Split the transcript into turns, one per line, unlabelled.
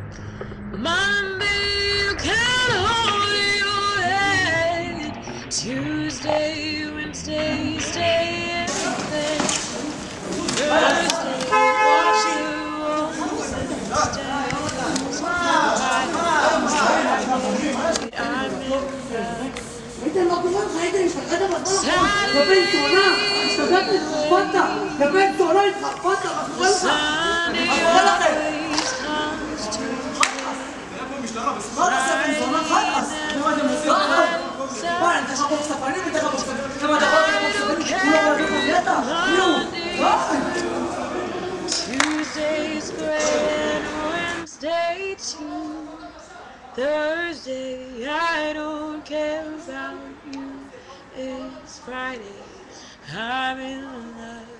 Monday you can hold your head. Tuesday, Wednesday, stay in bed. Thursday, watch the rolls and stones. I'm in bed. Sunday always comes to Tuesday's great and Wednesday too. Thursday, I don't care about you. It's Friday, I'm in love.